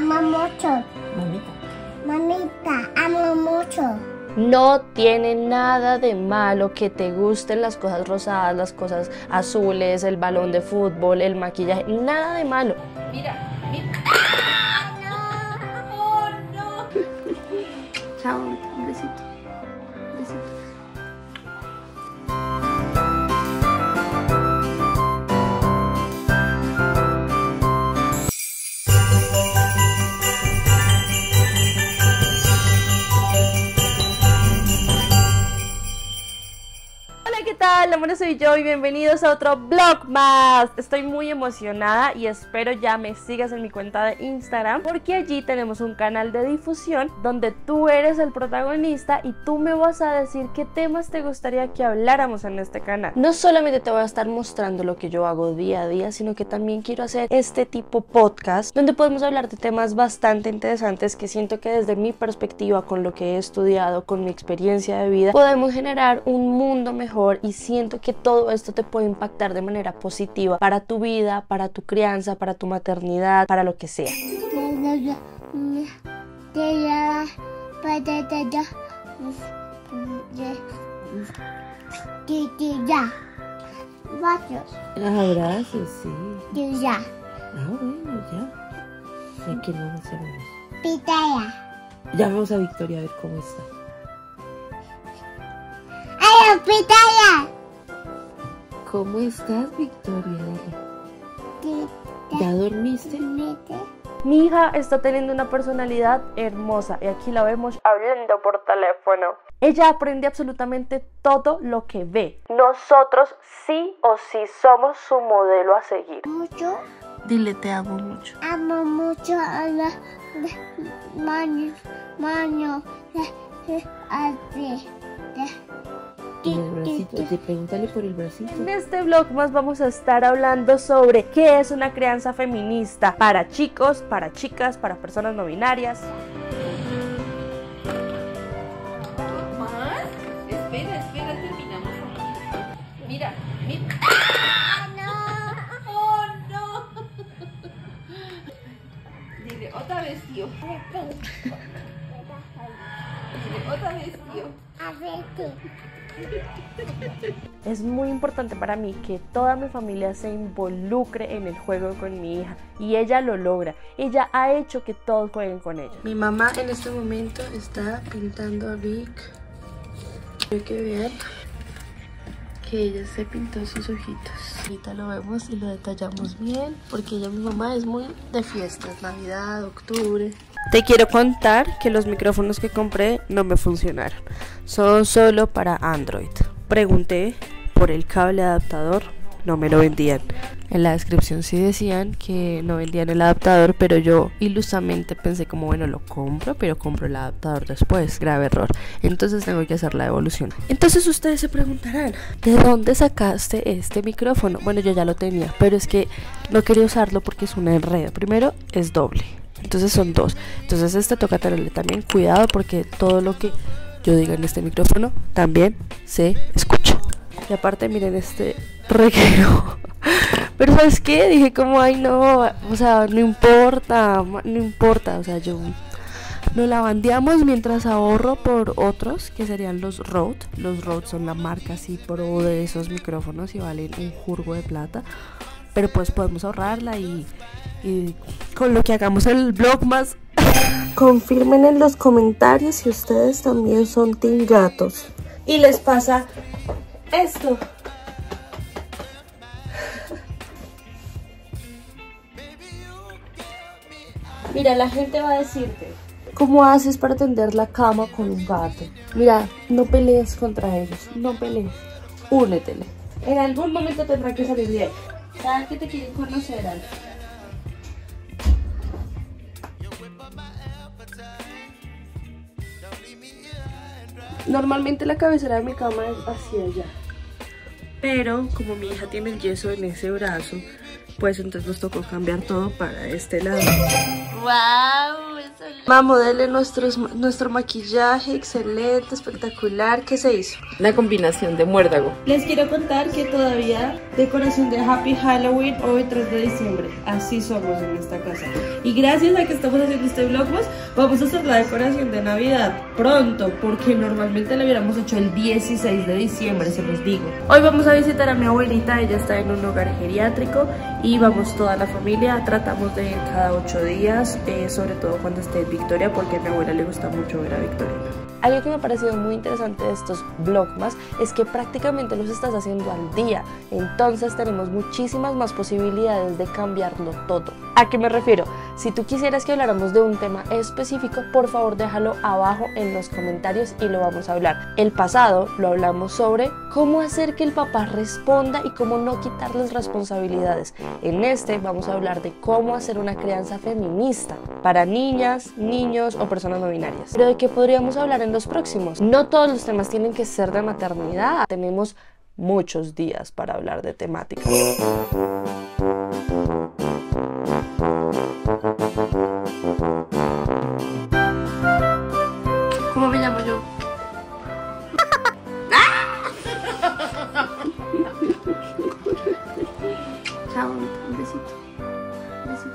amo mucho. Mamita. Mamita, amo mucho. No tiene nada de malo que te gusten las cosas rosadas, las cosas azules, el balón de fútbol, el maquillaje, nada de malo. Mira, mira. ¡Oh, no! Chao, un besito. Un besito. ¿Qué tal? Bueno, soy yo y bienvenidos a otro vlog más. Estoy muy emocionada y espero ya me sigas en mi cuenta de Instagram, porque allí tenemos un canal de difusión donde tú eres el protagonista y tú me vas a decir qué temas te gustaría que habláramos en este canal. No solamente te voy a estar mostrando lo que yo hago día a día, sino que también quiero hacer este tipo podcast donde podemos hablar de temas bastante interesantes que siento que desde mi perspectiva, con lo que he estudiado, con mi experiencia de vida, podemos generar un mundo mejor. Y siento que todo esto te puede impactar de manera positiva para tu vida, para tu crianza, para tu maternidad, para lo que sea. Abrazos, sí. Ya. Ah, bueno, ya. ¿A quién vamos a hacer unos? Pitaya. Llamamos a Victoria a ver cómo está. ¡Ay, pitaya! ¿Cómo estás, Victoria? ¿Ya dormiste? Mi hija está teniendo una personalidad hermosa y aquí la vemos hablando por teléfono. Ella aprende absolutamente todo lo que ve. Nosotros sí o sí somos su modelo a seguir. Mucho. Dile te amo mucho. Amo mucho a la mano, así. Y el bracito, pregúntale por el bracito. En este vlog más vamos a estar hablando sobre qué es una crianza feminista para chicos, para chicas, para personas no binarias. ¿Más? Espera, terminamos. Mira, mira. ¡Oh, no! Dile, otra vez, tío. Dile, otra vez, tío. A ver qué. Es muy importante para mí que toda mi familia se involucre en el juego con mi hija y ella lo logra. Ella ha hecho que todos jueguen con ella. Mi mamá en este momento está pintando a Vic. Quiero que vean que ella se pintó sus ojitos. Ahorita lo vemos y lo detallamos bien porque ella, mi mamá, es muy de fiestas, Navidad, octubre. Te quiero contar que los micrófonos que compré no me funcionaron. Son solo para Android. Pregunté por el cable adaptador, no me lo vendían. En la descripción sí decían que no vendían el adaptador, pero yo ilusamente pensé como, bueno, lo compro, pero compro el adaptador después. Grave error. Entonces tengo que hacer la devolución. Entonces ustedes se preguntarán, ¿de dónde sacaste este micrófono? Bueno, yo ya lo tenía, pero es que no quería usarlo porque es un enredo. Primero, es doble. Entonces son dos. Entonces este toca tenerle también cuidado porque todo lo que yo diga en este micrófono también se escucha. Y aparte miren este reguero. Pero ¿sabes qué? Dije como, ay no, o sea, no importa, o sea, yo nos la bandeamos mientras ahorro por otros que serían los Rode. Los Rode son la marca así pro de esos micrófonos y valen un jurgo de plata. Pero pues podemos ahorrarla y con lo que hagamos el vlog más. Confirmen en los comentarios si ustedes también son team gatos y les pasa esto. Mira, la gente va a decirte, ¿cómo haces para tender la cama con un gato? Mira, no pelees contra ellos, no pelees, únetele. En algún momento tendrá que salir de ahí. ¿Sabes que te quieren conocer, Alf? Normalmente la cabecera de mi cama es hacia allá, pero como mi hija tiene el yeso en ese brazo, pues entonces nos tocó cambiar todo para este lado. ¡Wow! Eso Vamos, modele nuestro maquillaje, excelente, espectacular. ¿Qué se hizo? La combinación de muérdago. Les quiero contar que todavía decoración de Happy Halloween hoy 3 de diciembre. Así somos en esta casa. Y gracias a que estamos haciendo este vlogmas, vamos a hacer la decoración de Navidad pronto, porque normalmente la hubiéramos hecho el 16 de diciembre, se los digo. Hoy vamos a visitar a mi abuelita, ella está en un hogar geriátrico y vamos toda la familia. Tratamos de ir cada 8 días, sobre todo cuando esté Victoria, porque a mi abuela le gusta mucho ver a Victoria. Algo que me ha parecido muy interesante de estos vlogmas es que prácticamente los estás haciendo al día, entonces tenemos muchísimas más posibilidades de cambiarlo todo. ¿A qué me refiero? Si tú quisieras que habláramos de un tema específico, por favor déjalo abajo en los comentarios y lo vamos a hablar. El pasado lo hablamos sobre cómo hacer que el papá responda y cómo no quitarles responsabilidades. En este vamos a hablar de cómo hacer una crianza feminista para niñas, niños o personas no binarias. Pero ¿de qué podríamos hablar en los próximos? No todos los temas tienen que ser de maternidad. Tenemos muchos días para hablar de temáticas. ¿Cómo me llamo yo? Chao, un besito. Un besito.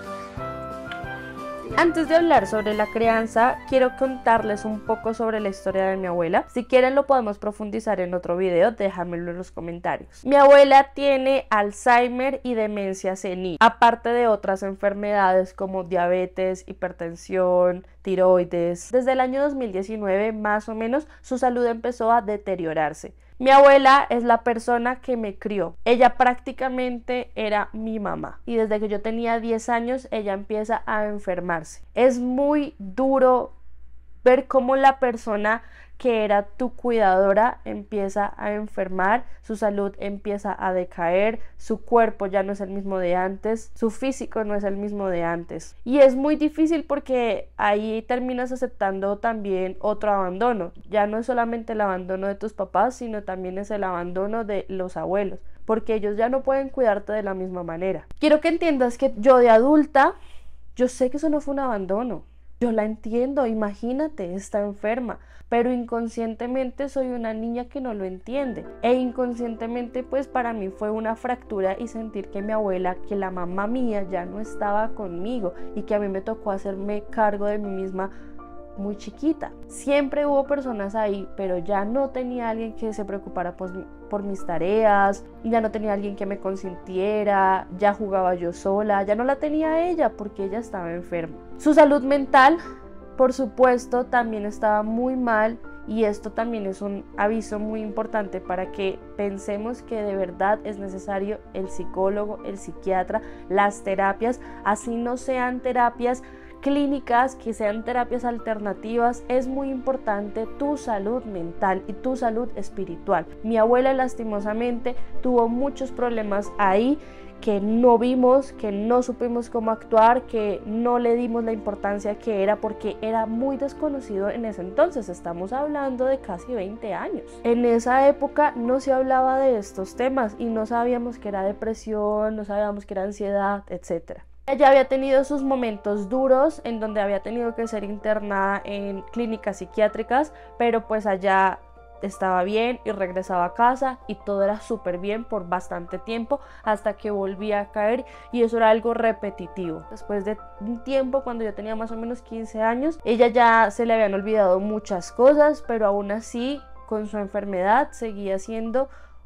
Antes de hablar sobre la crianza, quiero contarles un poco sobre la historia de mi abuela. Si quieren lo podemos profundizar en otro video, déjamelo en los comentarios. Mi abuela tiene Alzheimer y demencia senil, aparte de otras enfermedades como diabetes, hipertensión, tiroides. Desde el año 2019 más o menos su salud empezó a deteriorarse. Mi abuela es la persona que me crió. Ella prácticamente era mi mamá. Y desde que yo tenía 10 años, ella empieza a enfermarse. Es muy duro ver cómo la persona que era tu cuidadora empieza a enfermar, su salud empieza a decaer, su cuerpo ya no es el mismo de antes, su físico no es el mismo de antes. Y es muy difícil porque ahí terminas aceptando también otro abandono. Ya no es solamente el abandono de tus papás, sino también es el abandono de los abuelos, porque ellos ya no pueden cuidarte de la misma manera. Quiero que entiendas que yo de adulta, yo sé que eso no fue un abandono. Yo la entiendo, imagínate, está enferma, pero inconscientemente soy una niña que no lo entiende. E inconscientemente pues para mí fue una fractura y sentir que mi abuela, que la mamá mía ya no estaba conmigo y que a mí me tocó hacerme cargo de mí misma muy chiquita. Siempre hubo personas ahí, pero ya no tenía alguien que se preocupara por mis tareas, ya no tenía alguien que me consintiera, ya jugaba yo sola, ya no la tenía ella porque ella estaba enferma. Su salud mental, por supuesto, también estaba muy mal y esto también es un aviso muy importante para que pensemos que de verdad es necesario el psicólogo, el psiquiatra, las terapias, así no sean terapias clínicas, que sean terapias alternativas. Es muy importante tu salud mental y tu salud espiritual. Mi abuela lastimosamente tuvo muchos problemas ahí que no vimos, que no supimos cómo actuar, que no le dimos la importancia que era porque era muy desconocido en ese entonces. Estamos hablando de casi 20 años. En esa época no se hablaba de estos temas y no sabíamos que era depresión, no sabíamos que era ansiedad, etcétera. Ella había tenido sus momentos duros en donde había tenido que ser internada en clínicas psiquiátricas, pero pues allá estaba bien y regresaba a casa y todo era súper bien por bastante tiempo hasta que volvía a caer y eso era algo repetitivo. Después de un tiempo, cuando yo tenía más o menos 15 años, ella ya se le habían olvidado muchas cosas, pero aún así con su enfermedad seguía siendo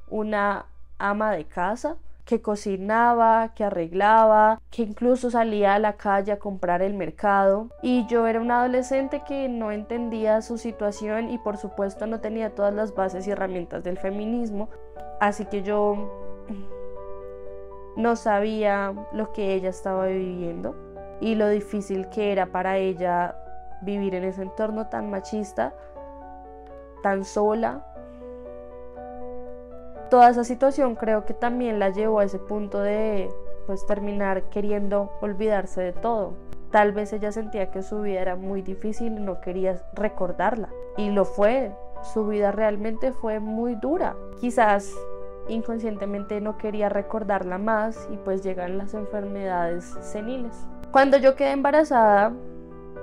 una ama de casa, que cocinaba, que arreglaba, que incluso salía a la calle a comprar el mercado. Y yo era una adolescente que no entendía su situación y por supuesto no tenía todas las bases y herramientas del feminismo, así que yo no sabía lo que ella estaba viviendo y lo difícil que era para ella vivir en ese entorno tan machista, tan sola. Toda esa situación creo que también la llevó a ese punto de pues terminar queriendo olvidarse de todo. Tal vez ella sentía que su vida era muy difícil y no quería recordarla. Y lo fue, su vida realmente fue muy dura. Quizás inconscientemente no quería recordarla más y pues llegan las enfermedades seniles. Cuando yo quedé embarazada,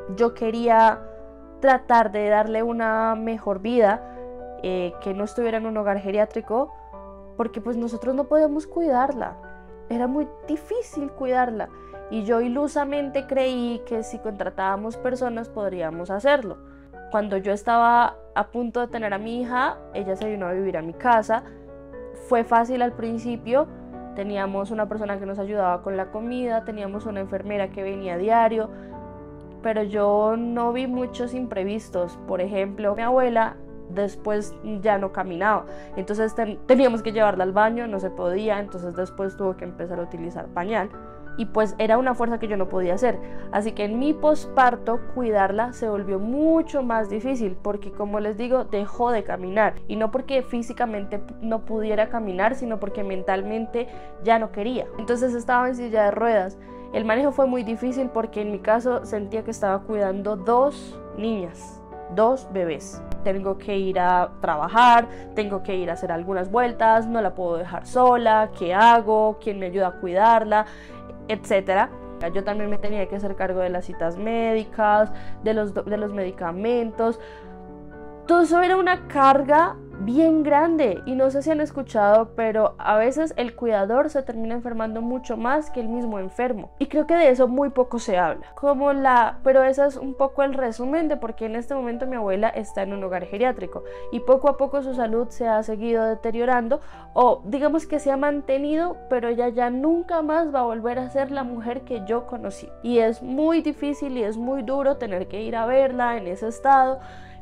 yo quería tratar de darle una mejor vida, que no estuviera en un hogar geriátrico, porque pues nosotros no podíamos cuidarla, era muy difícil cuidarla, y yo ilusamente creí que si contratábamos personas podríamos hacerlo. Cuando yo estaba a punto de tener a mi hija, ella se vino a vivir a mi casa. Fue fácil al principio, teníamos una persona que nos ayudaba con la comida, teníamos una enfermera que venía a diario, pero yo no vi muchos imprevistos. Por ejemplo, mi abuela después ya no caminaba, entonces teníamos que llevarla al baño, no se podía, entonces después tuvo que empezar a utilizar pañal, y pues era una fuerza que yo no podía hacer. Así que en mi posparto cuidarla se volvió mucho más difícil, porque como les digo, dejó de caminar, y no porque físicamente no pudiera caminar, sino porque mentalmente ya no quería. Entonces estaba en silla de ruedas. El manejo fue muy difícil porque en mi caso sentía que estaba cuidando 2 niñas, 2 bebés. Tengo que ir a trabajar, tengo que ir a hacer algunas vueltas, no la puedo dejar sola, ¿qué hago? ¿Quién me ayuda a cuidarla? Etcétera. Yo también me tenía que hacer cargo de las citas médicas, de los medicamentos. Todo eso era una carga bien grande, y no sé si han escuchado, pero a veces el cuidador se termina enfermando mucho más que el mismo enfermo, y creo que de eso muy poco se habla. Pero ese es un poco el resumen de por qué en este momento mi abuela está en un hogar geriátrico, y poco a poco su salud se ha seguido deteriorando, o digamos que se ha mantenido, pero ella ya nunca más va a volver a ser la mujer que yo conocí, y es muy difícil y es muy duro tener que ir a verla en ese estado.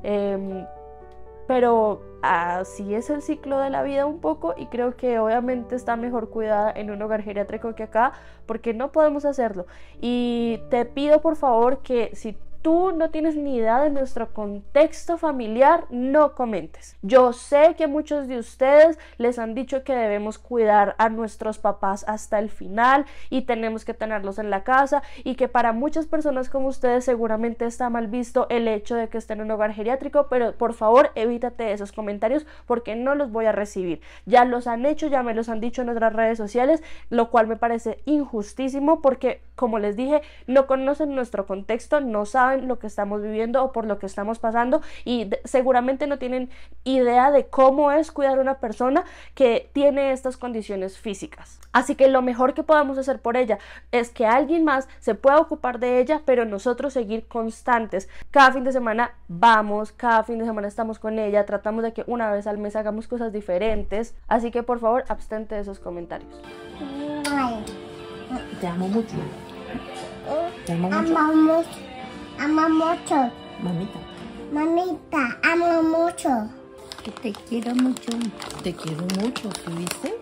Pero así es el ciclo de la vida un poco, y creo que obviamente está mejor cuidada en un hogar geriátrico que acá, porque no podemos hacerlo. Y te pido por favor que si tú no tienes ni idea de nuestro contexto familiar, no comentes. Yo sé que muchos de ustedes les han dicho que debemos cuidar a nuestros papás hasta el final y tenemos que tenerlos en la casa, y que para muchas personas como ustedes seguramente está mal visto el hecho de que estén en un hogar geriátrico, pero por favor evítate esos comentarios porque no los voy a recibir. Ya los han hecho, ya me los han dicho en otras redes sociales, lo cual me parece injustísimo porque, como les dije, no conocen nuestro contexto, no saben lo que estamos viviendo o por lo que estamos pasando, y seguramente no tienen idea de cómo es cuidar a una persona que tiene estas condiciones físicas. Así que lo mejor que podamos hacer por ella es que alguien más se pueda ocupar de ella, pero nosotros seguir constantes. Cada fin de semana vamos, cada fin de semana estamos con ella, tratamos de que una vez al mes hagamos cosas diferentes. Así que por favor, abstente de esos comentarios. Te amo mucho. Te amo mucho. Amo mucho. Mamita. Mamita, amo mucho. Que te quiero mucho. Te quiero mucho, ¿sí viste?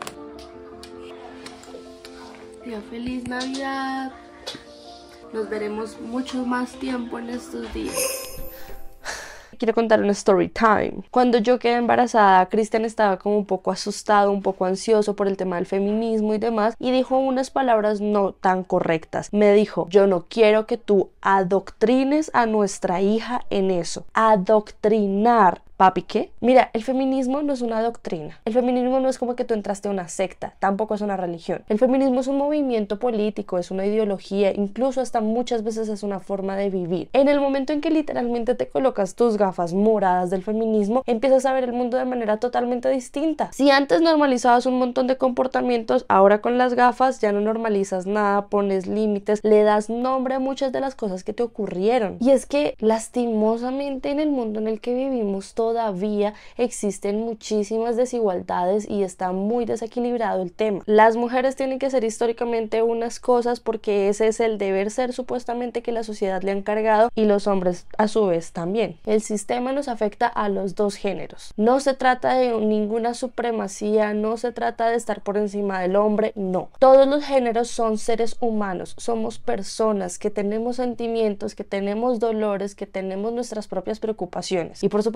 Tía, feliz Navidad. Nos veremos mucho más tiempo en estos días. Quiero contar una story time. Cuando yo quedé embarazada, Cristian estaba como un poco asustado, un poco ansioso por el tema del feminismo y demás, y dijo unas palabras no tan correctas. Me dijo: yo no quiero que tú adoctrines a nuestra hija en eso. Adoctrinar. Papi, ¿qué? Mira, el feminismo no es una doctrina. El feminismo no es como que tú entraste a una secta, tampoco es una religión. El feminismo es un movimiento político, es una ideología, incluso hasta muchas veces es una forma de vivir. En el momento en que literalmente te colocas tus gafas moradas del feminismo, empiezas a ver el mundo de manera totalmente distinta. Si antes normalizabas un montón de comportamientos, ahora con las gafas ya no normalizas nada, pones límites, le das nombre a muchas de las cosas que te ocurrieron. Y es que lastimosamente en el mundo en el que vivimos todavía existen muchísimas desigualdades y está muy desequilibrado el tema. Las mujeres tienen que hacer históricamente unas cosas porque ese es el deber ser supuestamente que la sociedad le ha encargado, y los hombres a su vez también. El sistema nos afecta a los dos géneros. No se trata de ninguna supremacía, no se trata de estar por encima del hombre, no. Todos los géneros son seres humanos, somos personas que tenemos sentimientos, que tenemos dolores, que tenemos nuestras propias preocupaciones. Y por supuesto yo le dije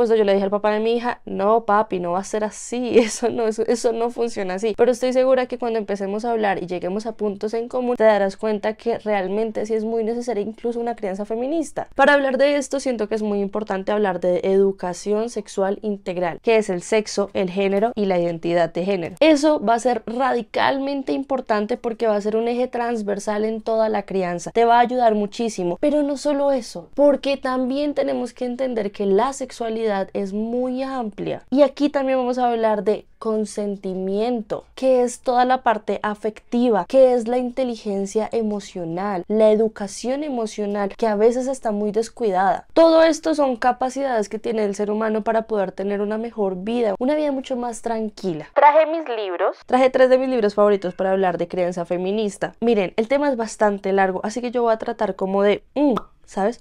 dije al papá de mi hija, no papi, no va a ser así, eso no funciona así. Pero estoy segura que cuando empecemos a hablar y lleguemos a puntos en común, te darás cuenta que realmente sí es muy necesaria incluso una crianza feminista. Para hablar de esto siento que es muy importante hablar de educación sexual integral, que es el sexo, el género y la identidad de género. Eso va a ser radicalmente importante porque va a ser un eje transversal en toda la crianza. Te va a ayudar muchísimo, pero no solo eso, porque también tenemos que entender que la sexualidad es muy amplia. Y aquí también vamos a hablar de consentimiento, que es toda la parte afectiva, que es la inteligencia emocional, la educación emocional, que a veces está muy descuidada. Todo esto son capacidades que tiene el ser humano para poder tener una mejor vida, una vida mucho más tranquila. Traje 3 de mis libros favoritos para hablar de crianza feminista. Miren, el tema es bastante largo, así que yo voy a tratar como de, ¿sabes?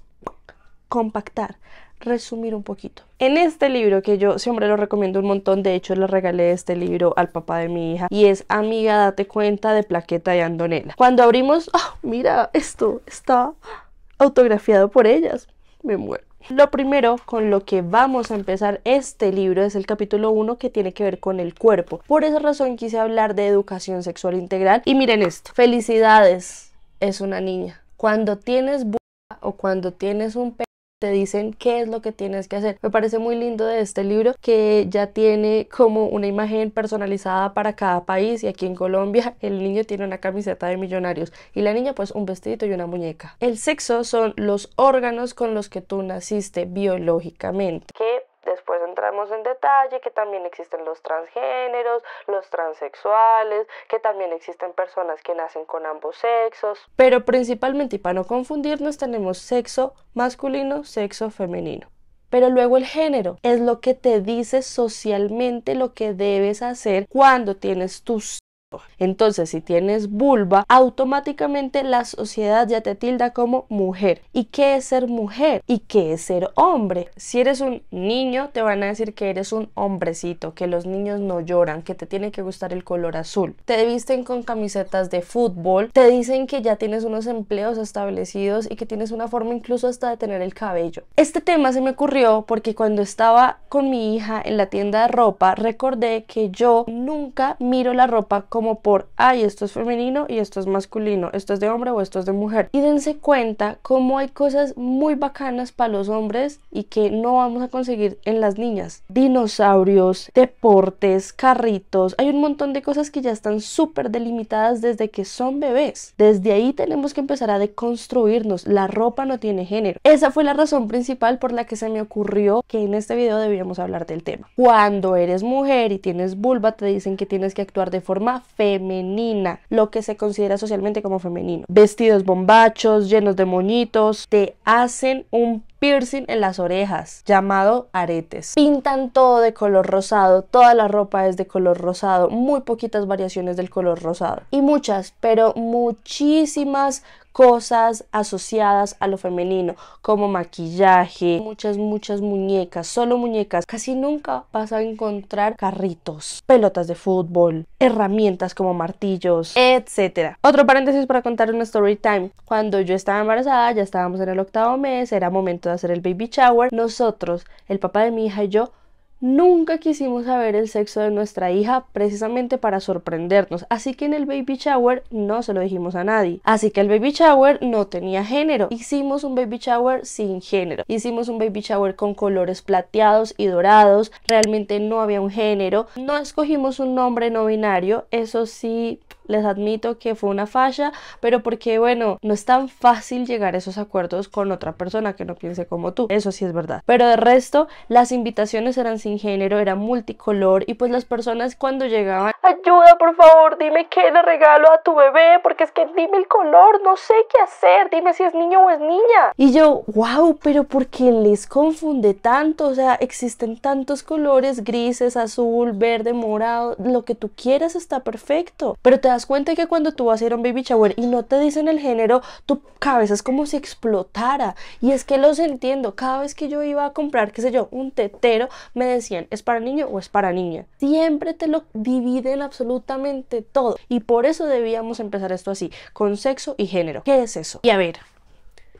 Compactar, resumir un poquito. En este libro, que yo siempre lo recomiendo un montón, de hecho le regalé este libro al papá de mi hija, y es Amiga date cuenta, de Plaqueta y Andonela. Cuando abrimos, mira, esto está autografiado por ellas, me muero. Lo primero con lo que vamos a empezar este libro es el capítulo 1, que tiene que ver con el cuerpo. Por esa razón quise hablar de educación sexual integral. Y miren esto, felicidades, es una niña. Cuando tienes o cuando tienes un te dicen qué es lo que tienes que hacer. Me parece muy lindo de este libro que ya tiene como una imagen personalizada para cada país, y aquí en Colombia el niño tiene una camiseta de Millonarios y la niña pues un vestidito y una muñeca. El sexo son los órganos con los que tú naciste biológicamente, que después entramos en detalle, que también existen los transgéneros, los transexuales, que también existen personas que nacen con ambos sexos. Pero principalmente, y para no confundirnos, tenemos sexo masculino, sexo femenino. Pero luego el género es lo que te dice socialmente lo que debes hacer cuando tienes tus. Entonces, si tienes vulva, automáticamente la sociedad ya te tilda como mujer. ¿Y qué es ser mujer? ¿Y qué es ser hombre? Si eres un niño, te van a decir que eres un hombrecito, que los niños no lloran, que te tiene que gustar el color azul. Te visten con camisetas de fútbol, te dicen que ya tienes unos empleos establecidos y que tienes una forma incluso hasta de tener el cabello. Este tema se me ocurrió porque cuando estaba con mi hija en la tienda de ropa, recordé que yo nunca miro la ropa como por, ay, esto es femenino y esto es masculino, esto es de hombre o esto es de mujer. Y dense cuenta cómo hay cosas muy bacanas para los hombres y que no vamos a conseguir en las niñas. Dinosaurios, deportes, carritos, hay un montón de cosas que ya están súper delimitadas desde que son bebés. Desde ahí tenemos que empezar a deconstruirnos. La ropa no tiene género. Esa fue la razón principal por la que se me ocurrió que en este video debíamos hablar del tema. Cuando eres mujer y tienes vulva, te dicen que tienes que actuar de forma femenina, lo que se considera socialmente como femenino. Vestidos bombachos, llenos de moñitos, te hacen un piercing en las orejas, llamado aretes. Pintan todo de color rosado, toda la ropa es de color rosado, muy poquitas variaciones del color rosado. Y muchas, pero muchísimas cosas asociadas a lo femenino, como maquillaje, muchas muñecas, solo muñecas. Casi nunca vas a encontrar carritos, pelotas de fútbol, herramientas como martillos, etcétera. Otro paréntesis para contar una story time. Cuando yo estaba embarazada, ya estábamos en el 8º mes, era momento de hacer el baby shower. Nosotros, el papá de mi hija y yo, nunca quisimos saber el sexo de nuestra hija precisamente para sorprendernos, así que en el baby shower no se lo dijimos a nadie. Así que el baby shower no tenía género. Hicimos un baby shower sin género. Hicimos un baby shower con colores plateados y dorados. Realmente no había un género. No escogimos un nombre no binario. Eso sí, les admito que fue una falla, pero porque, bueno, no es tan fácil llegar a esos acuerdos con otra persona que no piense como tú. Eso sí es verdad. Pero de resto, las invitaciones eran sin género, era multicolor, y pues las personas cuando llegaban, ayuda, por favor, dime qué le regalo a tu bebé, porque es que dime el color, no sé qué hacer, dime si es niño o es niña. Y yo, wow, pero ¿por qué les confunde tanto? O sea, existen tantos colores, grises, azul, verde, morado, lo que tú quieras está perfecto. Pero te das cuenta que cuando tú vas a ir a un baby shower y no te dicen el género, tu cabeza es como si explotara. Y es que los entiendo. Cada vez que yo iba a comprar, qué sé yo, un tetero, me decían, ¿es para niño o es para niña? Siempre te lo dividen absolutamente todo. Y por eso debíamos empezar esto así, con sexo y género. ¿Qué es eso? Y a ver,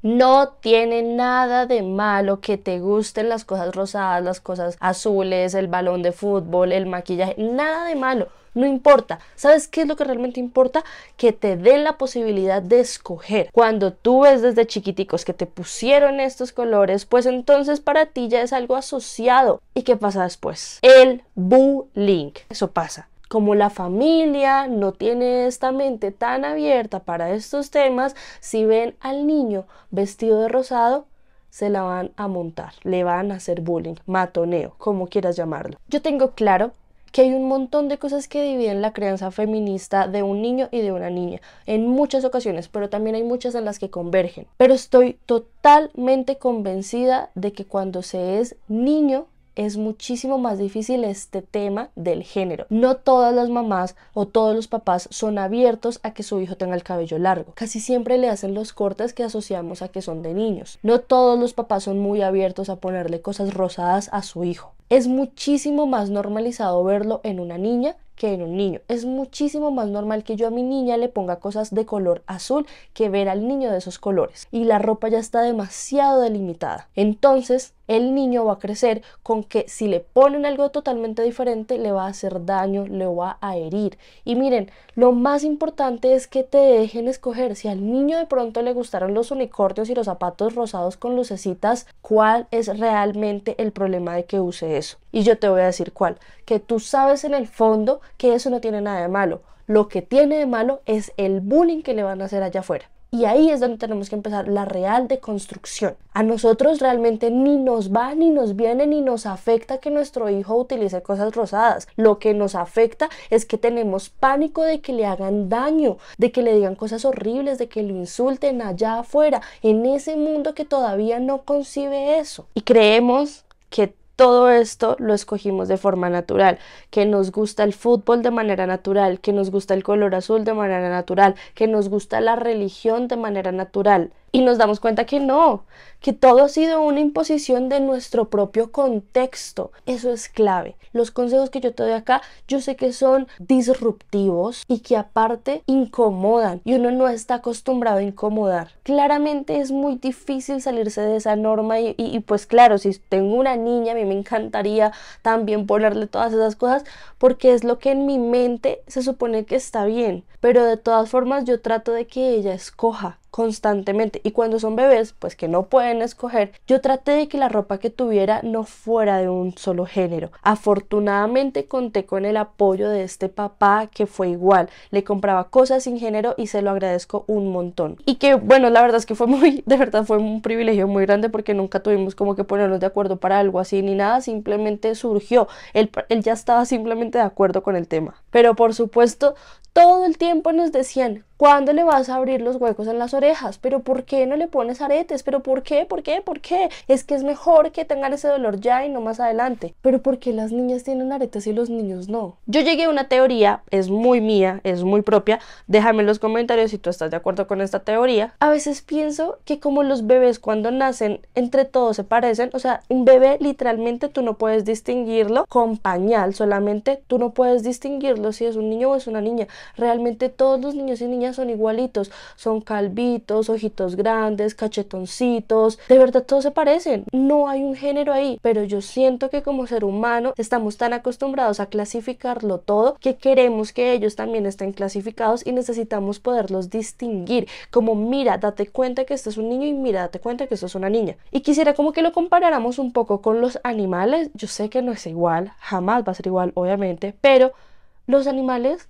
No tiene nada de malo que te gusten las cosas rosadas, las cosas azules, el balón de fútbol, el maquillaje, nada de malo. No importa. ¿Sabes qué es lo que realmente importa? Que te den la posibilidad de escoger. Cuando tú ves desde chiquiticos que te pusieron estos colores, pues entonces para ti ya es algo asociado. ¿Y qué pasa después? El bullying. Eso pasa. Como la familia no tiene esta mente tan abierta para estos temas, si ven al niño vestido de rosado, se la van a montar, le van a hacer bullying, matoneo, como quieras llamarlo. Yo tengo claro que hay un montón de cosas que dividen la crianza feminista de un niño y de una niña, en muchas ocasiones, pero también hay muchas en las que convergen. Pero estoy totalmente convencida de que cuando se es niño, es muchísimo más difícil este tema del género. No todas las mamás o todos los papás son abiertos a que su hijo tenga el cabello largo. Casi siempre le hacen los cortes que asociamos a que son de niños. No todos los papás son muy abiertos a ponerle cosas rosadas a su hijo. Es muchísimo más normalizado verlo en una niña que en un niño. Es muchísimo más normal que yo a mi niña le ponga cosas de color azul que ver al niño de esos colores. Y la ropa ya está demasiado delimitada. Entonces, el niño va a crecer con que si le ponen algo totalmente diferente, le va a hacer daño, le va a herir. Y miren, lo más importante es que te dejen escoger. Si al niño de pronto le gustaron los unicornios y los zapatos rosados con lucecitas, ¿cuál es realmente el problema de que use eso? Y yo te voy a decir cuál. Que tú sabes en el fondo que eso no tiene nada de malo. Lo que tiene de malo es el bullying que le van a hacer allá afuera. Y ahí es donde tenemos que empezar la real deconstrucción. A nosotros realmente ni nos va, ni nos viene, ni nos afecta que nuestro hijo utilice cosas rosadas. Lo que nos afecta es que tenemos pánico de que le hagan daño, de que le digan cosas horribles, de que lo insulten allá afuera, en ese mundo que todavía no concibe eso. Y creemos que todo esto lo escogimos de forma natural, que nos gusta el fútbol de manera natural, que nos gusta el color azul de manera natural, que nos gusta la religión de manera natural. Y nos damos cuenta que no, que todo ha sido una imposición de nuestro propio contexto. Eso es clave. Los consejos que yo te doy acá, yo sé que son disruptivos y que aparte incomodan. Y uno no está acostumbrado a incomodar. Claramente es muy difícil salirse de esa norma y pues claro, si tengo una niña, a mí me encantaría también ponerle todas esas cosas porque es lo que en mi mente se supone que está bien. Pero de todas formas yo trato de que ella escoja constantemente, y cuando son bebés pues que no pueden escoger, yo traté de que la ropa que tuviera no fuera de un solo género. Afortunadamente conté con el apoyo de este papá que fue igual, le compraba cosas sin género y se lo agradezco un montón, y que bueno, la verdad es que de verdad fue un privilegio muy grande porque nunca tuvimos como que ponernos de acuerdo para algo así ni nada, simplemente surgió, él ya estaba simplemente de acuerdo con el tema. Pero por supuesto todo el tiempo nos decían: ¿cuándo le vas a abrir los huecos en las orejas? ¿Pero por qué no le pones aretes? ¿Pero por qué? ¿Por qué? ¿Por qué? Es que es mejor que tengan ese dolor ya y no más adelante. ¿Pero por qué las niñas tienen aretes y los niños no? Yo llegué a una teoría, es muy mía, es muy propia. Déjame en los comentarios si tú estás de acuerdo con esta teoría. A veces pienso que como los bebés cuando nacen entre todos se parecen, o sea, un bebé literalmente tú no puedes distinguirlo con pañal, solamente tú no puedes distinguirlo si es un niño o es una niña. Realmente todos los niños y niñas son igualitos, son calvitos, ojitos grandes, cachetoncitos, de verdad todos se parecen, no hay un género ahí, pero yo siento que como ser humano estamos tan acostumbrados a clasificarlo todo que queremos que ellos también estén clasificados y necesitamos poderlos distinguir, como mira, date cuenta que este es un niño y mira, date cuenta que esto es una niña. Y quisiera como que lo comparáramos un poco con los animales. Yo sé que no es igual, jamás va a ser igual obviamente, pero los animales,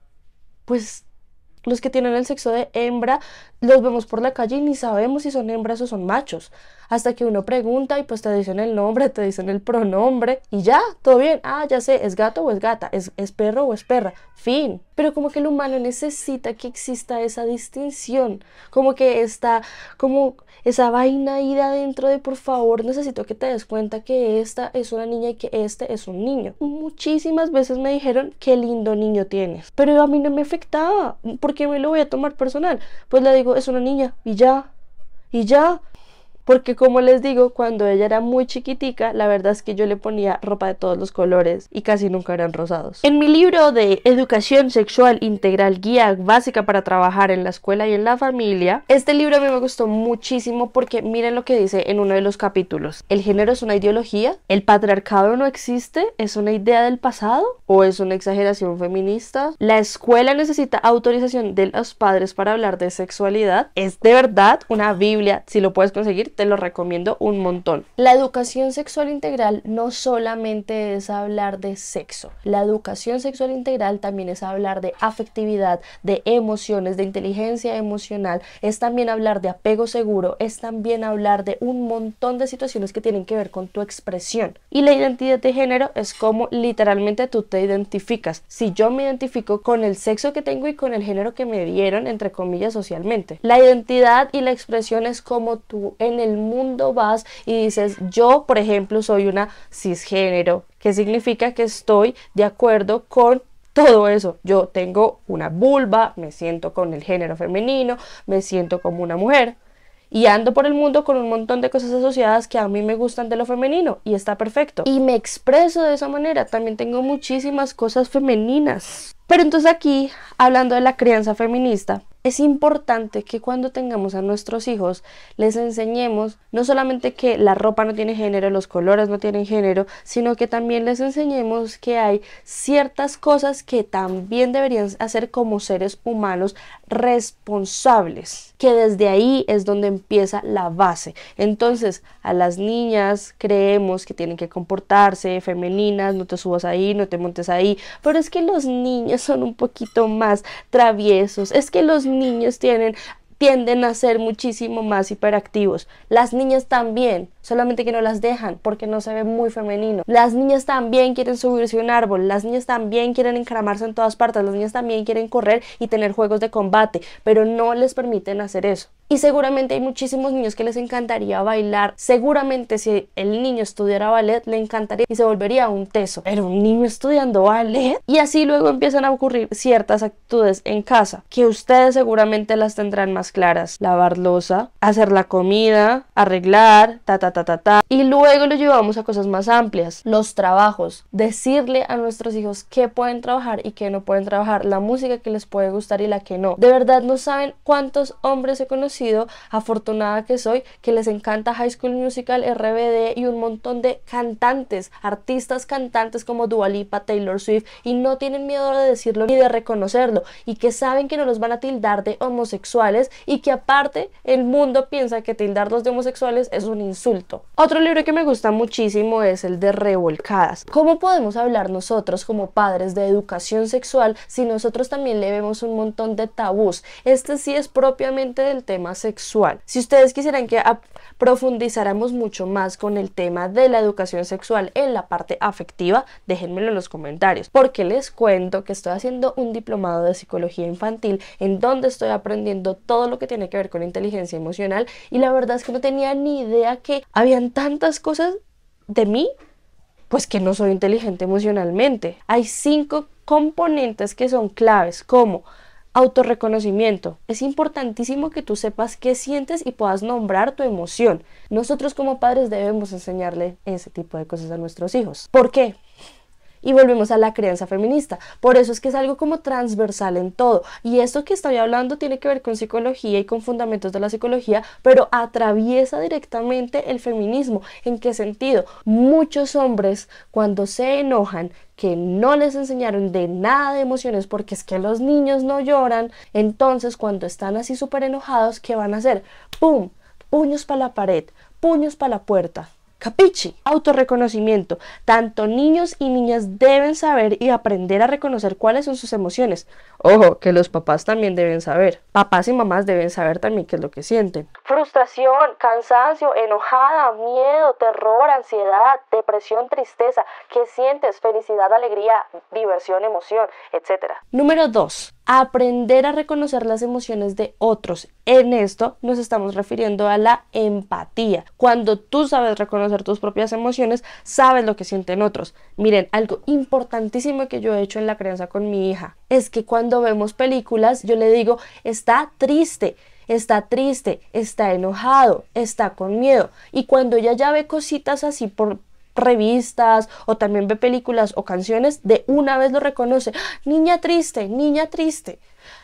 pues los que tienen el sexo de hembra, los vemos por la calle y ni sabemos si son hembras o son machos. Hasta que uno pregunta y pues te dicen el nombre, te dicen el pronombre y ya, todo bien. Ah, ya sé, es gato o es gata, es perro o es perra, fin. Pero como que el humano necesita que exista esa distinción, como que está como esa vaina ahí de adentro de por favor necesito que te des cuenta que esta es una niña y que este es un niño. Muchísimas veces me dijeron qué lindo niño tienes, pero a mí no me afectaba. ¿Por qué me lo voy a tomar personal? Pues le digo, es una niña y ya. porque como les digo, cuando ella era muy chiquitica, la verdad es que yo le ponía ropa de todos los colores y casi nunca eran rosados. En mi libro de Educación Sexual Integral, guía básica para trabajar en la escuela y en la familia, este libro a mí me gustó muchísimo porque miren lo que dice en uno de los capítulos. ¿El género es una ideología? ¿El patriarcado no existe? ¿Es una idea del pasado? ¿O es una exageración feminista? ¿La escuela necesita autorización de los padres para hablar de sexualidad? Es de verdad una Biblia. Si lo puedes conseguir, te lo recomiendo un montón. La educación sexual integral no solamente es hablar de sexo. La educación sexual integral también es hablar de afectividad, de emociones, de inteligencia emocional. Es también hablar de apego seguro. Es también hablar de un montón de situaciones que tienen que ver con tu expresión. Y la identidad de género es como literalmente tú te identificas. Si yo me identifico con el sexo que tengo y con el género que me dieron, entre comillas, socialmente. La identidad y la expresión es como tú en el mundo vas y dices, yo, por ejemplo, soy una cisgénero, que significa que estoy de acuerdo con todo eso. Yo tengo una vulva, me siento con el género femenino, me siento como una mujer. Y ando por el mundo con un montón de cosas asociadas que a mí me gustan de lo femenino y está perfecto. Y me expreso de esa manera. También tengo muchísimas cosas femeninas. Pero entonces aquí, hablando de la crianza feminista, es importante que cuando tengamos a nuestros hijos les enseñemos no solamente que la ropa no tiene género, los colores no tienen género, sino que también les enseñemos que hay ciertas cosas que también deberían hacer como seres humanos responsables, que desde ahí es donde empieza la base. Entonces a las niñas creemos que tienen que comportarse femeninas, no te subas ahí, no te montes ahí, pero es que los niños son un poquito más traviesos, es que los niños tienden a ser muchísimo más hiperactivos. Las niñas también, solamente que no las dejan porque no se ve muy femenino. Las niñas también quieren subirse a un árbol, las niñas también quieren encaramarse en todas partes, las niñas también quieren correr y tener juegos de combate, pero no les permiten hacer eso. Y seguramente hay muchísimos niños que les encantaría bailar. Seguramente si el niño estudiara ballet le encantaría y se volvería un teso. Pero un niño estudiando ballet. Y así luego empiezan a ocurrir ciertas actitudes en casa que ustedes seguramente las tendrán más claras. Lavar loza, hacer la comida, arreglar, y luego lo llevamos a cosas más amplias. Los trabajos. Decirle a nuestros hijos qué pueden trabajar y qué no pueden trabajar. La música que les puede gustar y la que no. De verdad no saben cuántos hombres he conocido, afortunada que soy, que les encanta High School Musical, RBD y un montón de cantantes, artistas cantantes como Dua Lipa, Taylor Swift, y no tienen miedo de decirlo ni de reconocerlo, y que saben que no los van a tildar de homosexuales, y que aparte el mundo piensa que tildarlos de homosexuales es un insulto. Otro libro que me gusta muchísimo es el de Revolcadas. ¿Cómo podemos hablar nosotros como padres de educación sexual si nosotros también le vemos un montón de tabús? Este sí es propiamente del tema sexual. Si ustedes quisieran que profundizáramos mucho más con el tema de la educación sexual en la parte afectiva, déjenmelo en los comentarios, porque les cuento que estoy haciendo un diplomado de psicología infantil en donde estoy aprendiendo todo lo que tiene que ver con inteligencia emocional, y la verdad es que no tenía ni idea que habían tantas cosas de mí, pues que no soy inteligente emocionalmente. Hay 5 componentes que son claves, como autorreconocimiento. Es importantísimo que tú sepas qué sientes y puedas nombrar tu emoción. Nosotros como padres debemos enseñarle ese tipo de cosas a nuestros hijos. ¿Por qué? Y volvemos a la crianza feminista. Por eso es que es algo como transversal en todo. Y esto que estoy hablando tiene que ver con psicología y con fundamentos de la psicología, pero atraviesa directamente el feminismo. ¿En qué sentido? Muchos hombres, cuando se enojan, que no les enseñaron de nada de emociones, porque es que los niños no lloran, entonces cuando están así súper enojados, ¿qué van a hacer? ¡Pum! Puños para la pared, puños para la puerta. Capichi. Autorreconocimiento. Tanto niños y niñas deben saber y aprender a reconocer cuáles son sus emociones. Ojo, que los papás también deben saber. Papás y mamás deben saber también qué es lo que sienten. Frustración, cansancio, enojada, miedo, terror, ansiedad, depresión, tristeza. ¿Qué sientes? Felicidad, alegría, diversión, emoción, etc. Número 2. Aprender a reconocer las emociones de otros. En esto nos estamos refiriendo a la empatía. Cuando tú sabes reconocer tus propias emociones, sabes lo que sienten otros. Miren, algo importantísimo que yo he hecho en la crianza con mi hija es que cuando vemos películas, yo le digo, está triste. está triste, está enojado, está con miedo. Y cuando ella ya ve cositas así por revistas o también ve películas o canciones, de una vez lo reconoce. Niña triste, niña triste.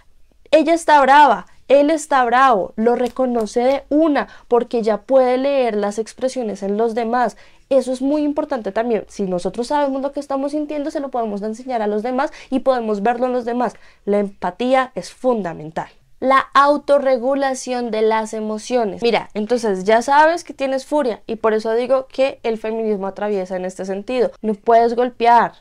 Ella está brava, él está bravo, lo reconoce de una porque ya puede leer las expresiones en los demás. Eso es muy importante también. Si nosotros sabemos lo que estamos sintiendo, se lo podemos enseñar a los demás y podemos verlo en los demás. La empatía es fundamental. La autorregulación de las emociones. Mira, entonces ya sabes que tienes furia y por eso digo que el feminismo atraviesa en este sentido. No puedes golpear,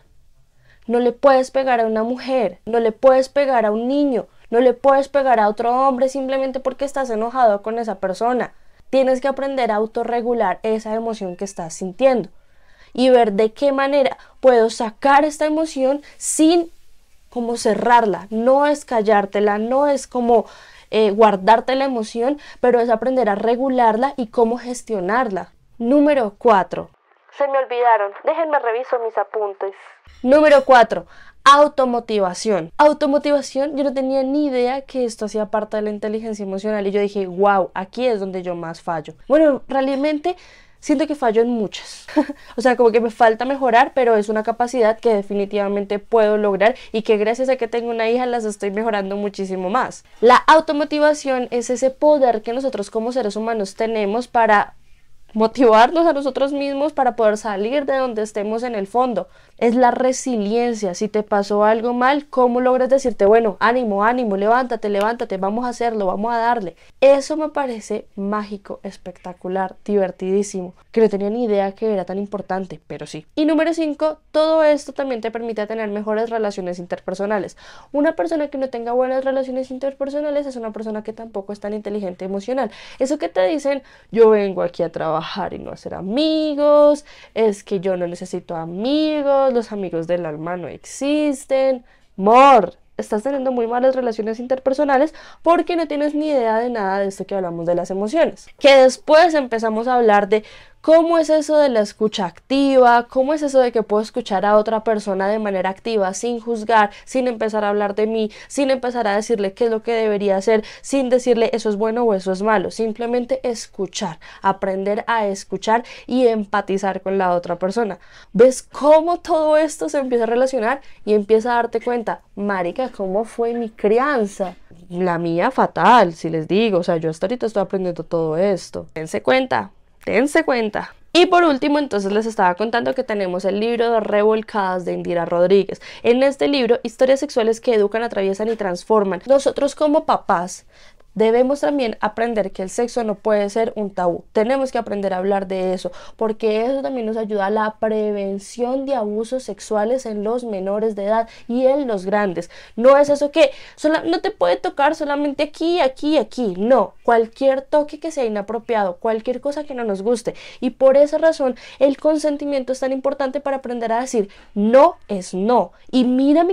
no le puedes pegar a una mujer, no le puedes pegar a un niño, no le puedes pegar a otro hombre simplemente porque estás enojado con esa persona. Tienes que aprender a autorregular esa emoción que estás sintiendo y ver de qué manera puedo sacar esta emoción sin como cerrarla. No es callártela, no es como guardarte la emoción, pero es aprender a regularla y cómo gestionarla. Número 4. Se me olvidaron, déjenme reviso mis apuntes. Número 4. Automotivación. Automotivación, yo no tenía ni idea que esto hacía parte de la inteligencia emocional y yo dije, wow, aquí es donde yo más fallo. Bueno, realmente siento que fallo en muchas. O sea, como que me falta mejorar, pero es una capacidad que definitivamente puedo lograr y que gracias a que tengo una hija las estoy mejorando muchísimo más. La automotivación es ese poder que nosotros como seres humanos tenemos para motivarnos a nosotros mismos para poder salir de donde estemos en el fondo. Es la resiliencia. Si te pasó algo mal, ¿cómo logras decirte, bueno, ánimo, ánimo, levántate, levántate, vamos a hacerlo, vamos a darle? Eso me parece mágico, espectacular, divertidísimo, que no tenía ni idea que era tan importante, pero sí. Y número 5, todo esto también te permite tener mejores relaciones interpersonales. Una persona que no tenga buenas relaciones interpersonales es una persona que tampoco es tan inteligente emocional. Eso que te dicen, yo vengo aquí a trabajar y no hacer amigos, es que yo no necesito amigos, los amigos del alma no existen. Mor, estás teniendo muy malas relaciones interpersonales porque no tienes ni idea de nada de esto que hablamos de las emociones. Que después empezamos a hablar de cómo es eso de la escucha activa, cómo es eso de que puedo escuchar a otra persona de manera activa, sin juzgar, sin empezar a hablar de mí, sin empezar a decirle qué es lo que debería hacer, sin decirle eso es bueno o eso es malo, simplemente escuchar, aprender a escuchar y empatizar con la otra persona. ¿Ves cómo todo esto se empieza a relacionar y empieza a darte cuenta, marica, cómo fue mi crianza? La mía fatal, si les digo, o sea, yo hasta ahorita estoy aprendiendo todo esto. Dense cuenta. Dense cuenta. Y por último, entonces les estaba contando que tenemos el libro de Revolcadas de Indira Rodríguez. En este libro, historias sexuales que educan, atraviesan y transforman. Nosotros como papás debemos también aprender que el sexo no puede ser un tabú. Tenemos que aprender a hablar de eso, porque eso también nos ayuda a la prevención de abusos sexuales en los menores de edad y en los grandes. No es eso que no te puede tocar solamente aquí, aquí, aquí. No, cualquier toque que sea inapropiado, cualquier cosa que no nos guste. Y por esa razón el consentimiento es tan importante para aprender a decir no es no. Y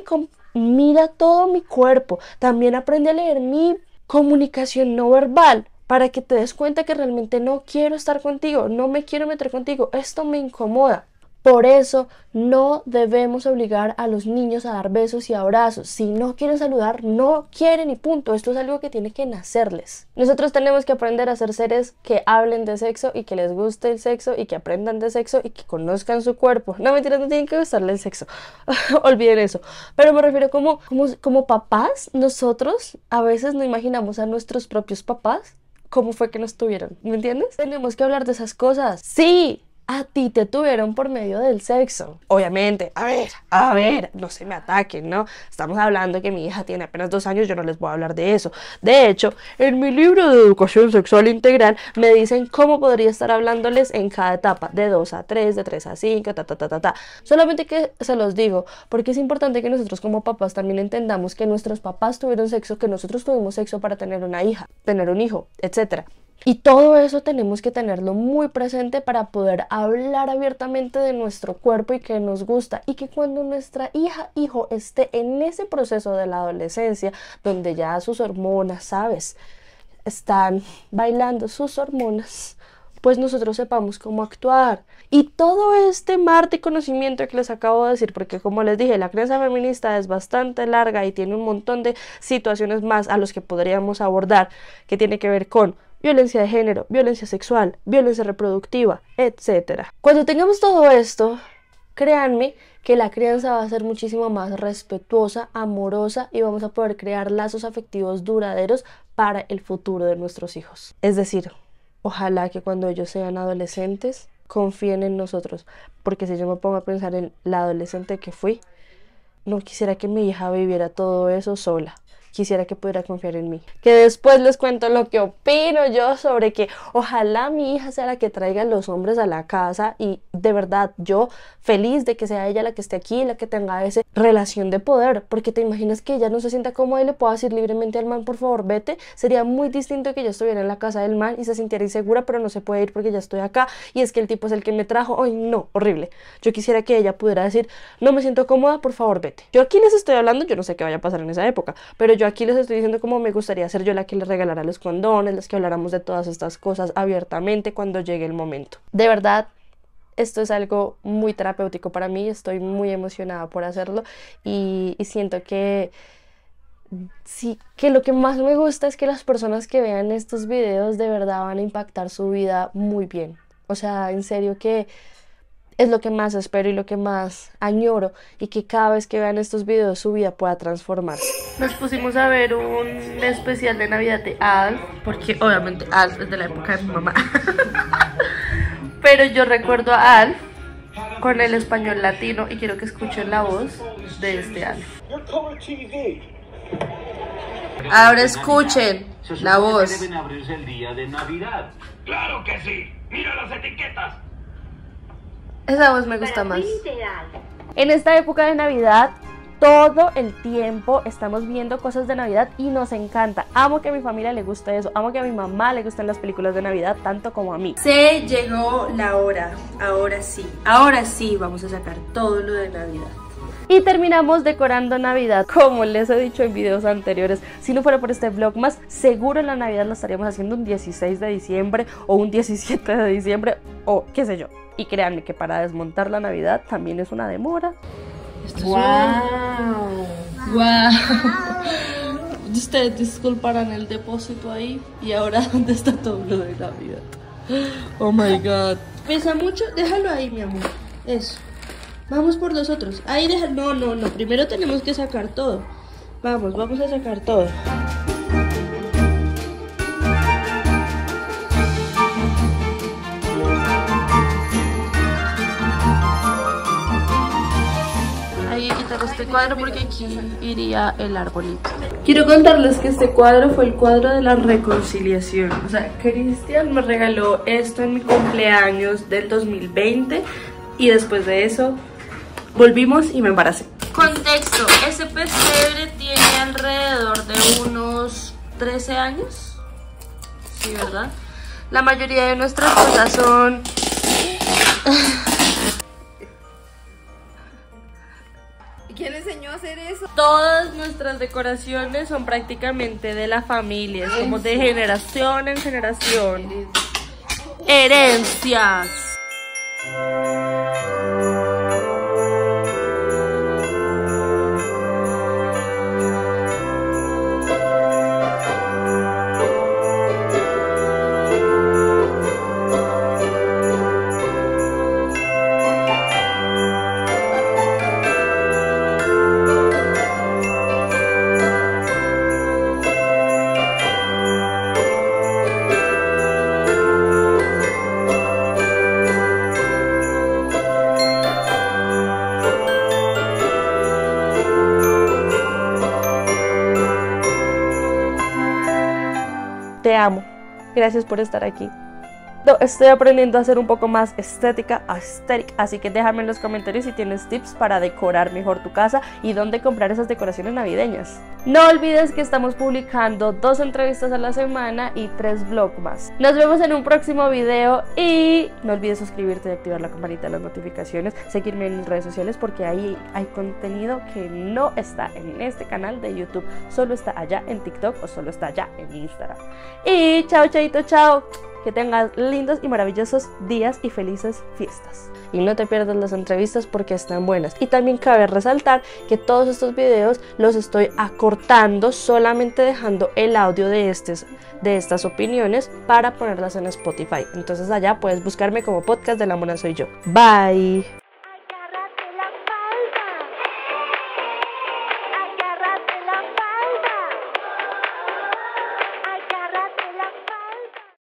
mira todo mi cuerpo. También aprende a leer mi comunicación no verbal para que te des cuenta que realmente no quiero estar contigo, no me quiero meter contigo, esto me incomoda. Por eso no debemos obligar a los niños a dar besos y abrazos. Si no quieren saludar, no quieren y punto. Esto es algo que tiene que nacerles. Nosotros tenemos que aprender a ser seres que hablen de sexo y que les guste el sexo y que aprendan de sexo y que conozcan su cuerpo. No, mentira, no tienen que gustarle el sexo. Olviden eso. Pero me refiero como papás, nosotros a veces no imaginamos a nuestros propios papás cómo fue que nos tuvieron. ¿Me entiendes? Tenemos que hablar de esas cosas. Sí. A ti te tuvieron por medio del sexo. Obviamente, a ver, no se me ataquen, ¿no? Estamos hablando que mi hija tiene apenas 2 años, yo no les voy a hablar de eso. De hecho, en mi libro de educación sexual integral me dicen cómo podría estar hablándoles en cada etapa, de 2 a 3, de 3 a 5, Solamente que se los digo, porque es importante que nosotros como papás también entendamos que nuestros papás tuvieron sexo, que nosotros tuvimos sexo para tener una hija, tener un hijo, etc. Y todo eso tenemos que tenerlo muy presente para poder hablar abiertamente de nuestro cuerpo y que nos gusta. Y que cuando nuestra hija, hijo esté en ese proceso de la adolescencia, donde ya sus hormonas, ¿sabes? Están bailando sus hormonas, pues nosotros sepamos cómo actuar. Y todo este mar de conocimiento que les acabo de decir, porque como les dije, la crianza feminista es bastante larga y tiene un montón de situaciones más a los que podríamos abordar, que tiene que ver con violencia de género, violencia sexual, violencia reproductiva, etc. Cuando tengamos todo esto, créanme que la crianza va a ser muchísimo más respetuosa, amorosa y vamos a poder crear lazos afectivos duraderos para el futuro de nuestros hijos. Es decir, ojalá que cuando ellos sean adolescentes confíen en nosotros, porque si yo me pongo a pensar en la adolescente que fui, no quisiera que mi hija viviera todo eso sola. Quisiera que pudiera confiar en mí. Que después les cuento lo que opino yo sobre que ojalá mi hija sea la que traiga a los hombres a la casa y de verdad yo feliz de que sea ella la que esté aquí, la que tenga esa relación de poder, porque te imaginas que ella no se sienta cómoda y le pueda decir libremente al man, por favor vete. Sería muy distinto que yo estuviera en la casa del man y se sintiera insegura, pero no se puede ir porque ya estoy acá y es que el tipo es el que me trajo. Ay no, horrible. Yo quisiera que ella pudiera decir, no me siento cómoda, por favor vete. Yo aquí les estoy hablando, yo no sé qué vaya a pasar en esa época, pero yo aquí les estoy diciendo cómo me gustaría ser yo la que les regalara los condones, las que habláramos de todas estas cosas abiertamente cuando llegue el momento. De verdad, esto es algo muy terapéutico para mí, estoy muy emocionada por hacerlo y siento que sí, que lo que más me gusta es que las personas que vean estos videos de verdad van a impactar su vida muy bien. O sea, en serio que es lo que más espero y lo que más añoro, y que cada vez que vean estos videos su vida pueda transformarse. Nos pusimos a ver un especial de Navidad de Alf, porque obviamente Alf es de la época de mi mamá. Pero yo recuerdo a Alf con el español latino y quiero que escuchen la voz de este Alf. Ahora escuchen la voz. Deben abrirse el día de Navidad. ¡Claro que sí! ¡Mira las etiquetas! Esa voz me gusta más. En esta época de Navidad, todo el tiempo estamos viendo cosas de Navidad y nos encanta. Amo que a mi familia le guste eso. Amo que a mi mamá le gusten las películas de Navidad tanto como a mí. Se llegó la hora. Ahora sí vamos a sacar todo lo de Navidad. Y terminamos decorando Navidad, como les he dicho en videos anteriores. Si no fuera por este vlog más, seguro la Navidad la estaríamos haciendo un 16 de diciembre o un 17 de diciembre o qué sé yo. Y créanme que para desmontar la Navidad también es una demora. ¡Wow! Ustedes disculparán el depósito ahí. Y ahora, ¿dónde está todo lo de Navidad? Oh my god. ¿Pesa mucho? Déjalo ahí, mi amor. Eso. Vamos por los otros. Ahí deja. No. Primero tenemos que sacar todo. Vamos a sacar todo. Hay que quitar este cuadro porque aquí iría el arbolito. Quiero contarles que este cuadro fue el cuadro de la reconciliación. O sea, Cristian me regaló esto en mi cumpleaños del 2020 y después de eso volvimos y me embaracé. Contexto, ese pesebre tiene alrededor de unos 13 años. Sí, ¿verdad? La mayoría de nuestras cosas son... ¿Quién le enseñó a hacer eso? Todas nuestras decoraciones son prácticamente de la familia, es como de generación en generación. Herencias. Te amo. Gracias por estar aquí. Estoy aprendiendo a ser un poco más estética, así que déjame en los comentarios si tienes tips para decorar mejor tu casa y dónde comprar esas decoraciones navideñas. No olvides que estamos publicando 2 entrevistas a la semana y 3 vlogs más. Nos vemos en un próximo video y no olvides suscribirte y activar la campanita de las notificaciones, seguirme en mis redes sociales porque ahí hay contenido que no está en este canal de YouTube, solo está allá en TikTok o solo está allá en Instagram. Y chao, chaito, chao. que tengas lindos y maravillosos días y felices fiestas. Y no te pierdas las entrevistas porque están buenas. Y también cabe resaltar que todos estos videos los estoy acortando, solamente dejando el audio de estas opiniones para ponerlas en Spotify. Entonces allá puedes buscarme como Podcast de la Mona Soy Yo. Bye.